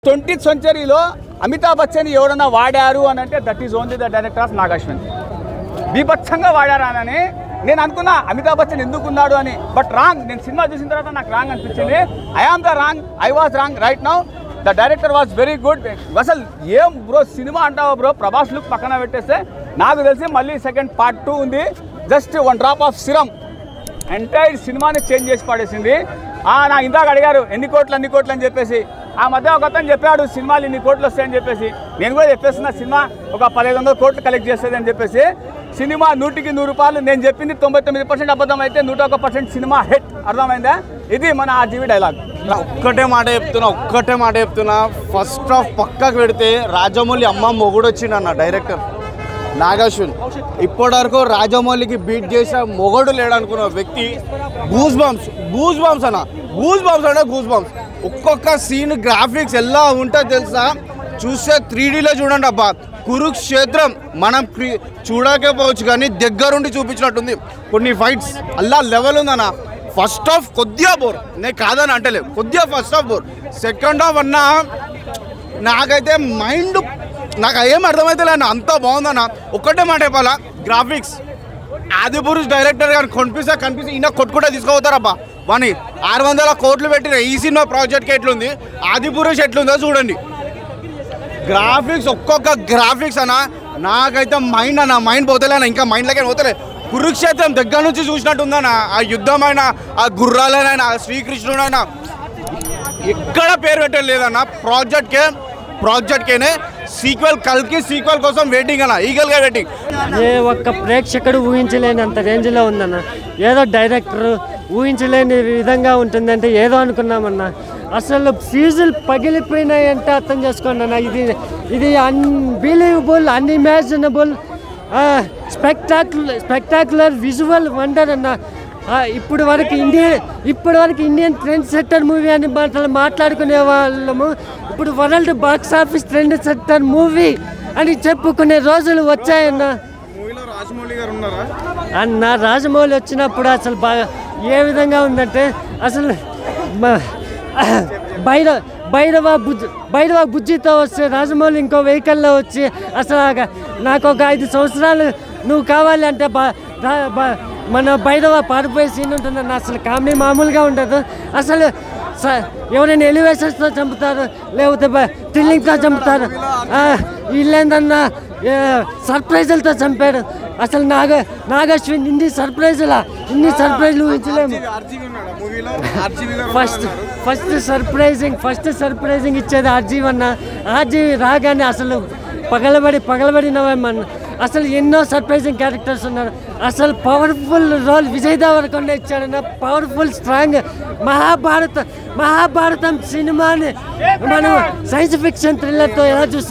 20th సెంచరీలో Amitabh Bachchan ఎవరన్నా వాడారు అని అంటే that is only the director of Nag Ashwin. బీభత్సంగా వాడారా అని నేను అనుకున్నా అమితాబ్ బచ్చన్ ఎందుకు ఉన్నాడు అని. But wrong. నేను సినిమా చూసిన తర్వాత నాకు రాంగ్ అనిపించింది. I am the wrong. I was wrong right now. The director was very good. అసలు ఏం బ్రో సినిమా అంటావా బ్రో? ప్రభాస్ లుక్ పక్కన పెట్టేస్తే నాకు తెలిసి మళ్ళీ సెకండ్ పార్ట్ 2 ఉంది. Just 1 drop of serum entire సినిమాని చేంజ్ చేసి పడేసింది. నా ఇందాక అడిగారు ఎన్ని కోట్లు అని చెప్పేసి. ఆ మధ్య ఒక అతను చెప్పాడు సినిమాలు ఇన్ని కోట్లు వస్తాయని చెప్పేసి. నేను కూడా చెప్పేస్తున్నా సినిమా ఒక 1500 కోట్లు కలెక్ట్ చేస్తుంది అని చెప్పేసి. సినిమా 100కి 100 రూపాయలు. నేను చెప్పింది 99% అబద్ధం అయితే 101% సినిమా హిట్. అర్థమైందా? ఇది మన ఆర్జీవీ డైలాగ్. ఒక్కటే మాట చెప్తున్నా ఫస్ట్ హాఫ్ పక్కకు పెడితే రాజమౌళి అమ్మ మొగుడు వచ్చిండన్న డైరెక్టర్ నాగాశ్విన్. ఇప్పటివరకు రాజమౌళికి బీట్ చేసిన మొగడు లేడనుకున్న వ్యక్తి. గూస్ బంప్స్ అన్న. ఒక్కొక్క సీన్ గ్రాఫిక్స్ ఎలా ఉంటుందో తెలుసా? చూస్తే 3Dలో చూడండి అబ్బా. కురుక్షేత్రం మనం చూడకపోవచ్చు కానీ దగ్గరుండి చూపించినట్టుంది. కొన్ని ఫైట్స్ అలా లెవెల్ ఉందన్న. ఫస్ట్ హాఫ్ కొద్దిగా బోర్, నేను కాదని అంటలేదు, కొద్దిగా first half bore. Second half అన్న నాకైతే నాకు ఏం అర్థమైతే లేదు. అంత బాగుందన్న. ఒక్కటే మాట చెప్పాలా, గ్రాఫిక్స్ ఆదిపురుష్ డైరెక్టర్ గారు కనిపిస్తే ఈయన కొట్టుకుంటే తీసుకుపోతారబ్బా. వాని 600 కోట్లు పెట్టిన ఈ సినిమా ప్రాజెక్ట్కి ఎట్లుంది, ఆదిపురుష్ ఎట్లుందో చూడండి. గ్రాఫిక్స్ ఒక్కొక్క గ్రాఫిక్స్ అన్న నాకైతే మైండ్ పోతలేనా, ఇంకా మైండ్లోకే పోతలే. కురుక్షేత్రం దగ్గర నుంచి చూసినట్టుందన్న. ఆ యుద్ధమైన, ఆ గుర్రాలనైనా, ఆ శ్రీకృష్ణుడైనా ఎక్కడ పేరు పెట్టలేదన్న. ప్రాజెక్ట్కేనే సీక్వెల్, కల్కి సీక్వెల్ కోసం వెయిటింగ్ అన్న, ఈగల్గా వెయిటింగ్. ఏ ఒక్క ప్రేక్షకుడు ఊహించలేనంత రేంజ్లో ఉందన్న. ఏదో డైరెక్టర్ ఊహించలేని విధంగా ఉంటుందంటే ఏదో అనుకున్నామన్నా. అసలు ఫ్యూజులు పగిలిపోయినాయంటే అర్థం చేసుకోండి అన్న. ఇది unbelievable, unimaginable, spectacular visual wonder అన్న. ఇప్పుడు వరకు ఇండియన్ ట్రెండ్ సెట్టర్ మూవీ అని మాట్లాడుకునే వాళ్ళము ఇప్పుడు world box office trendsetter movie అని చెప్పుకునే రోజులు వచ్చాయన్న. రాజమౌళి వచ్చినప్పుడు అసలు బాగా ఏ విధంగా ఉందంటే అసలు భైరవ బుజ్జితో వస్తే రాజమౌళి ఇంకో వెహికల్లో వచ్చి అసలు నాకు ఒక 5 సంవత్సరాలు నువ్వు కావాలి అంటే మన భైరవ పారిపోయే సీన్ ఉంటుందన్న. అసలు కామెడీ మామూలుగా ఉండదు. అసలు ఎవరైనా ఎలివేషన్స్తో చంపుతారు, లేకపోతే థ్రిల్లింగ్తో చంపుతారు. వీళ్ళేందన్నా సర్ప్రైజులతో చంపాడు. అసలు నాగాశ్విన్ ఇన్ని సర్ప్రైజులు ఊహించలేము. ఫస్ట్ సర్ప్రైజింగ్ ఇచ్చేది ఆర్జీవి అన్న. ఆర్జీవి రాగానే అసలు పగలబడి నవ్వామన్న. అసలు ఎన్నో సర్ప్రైజింగ్ క్యారెక్టర్స్ ఉన్నారు. అసలు పవర్ఫుల్ రోల్ విజయ్ దేవరకొండ ఇచ్చాడన్న. పవర్ఫుల్ స్ట్రాంగ్ మహాభారతం సినిమాని మనం సైన్స్ ఫిక్షన్ థ్రిల్లర్తో ఎలా చూస్తాం.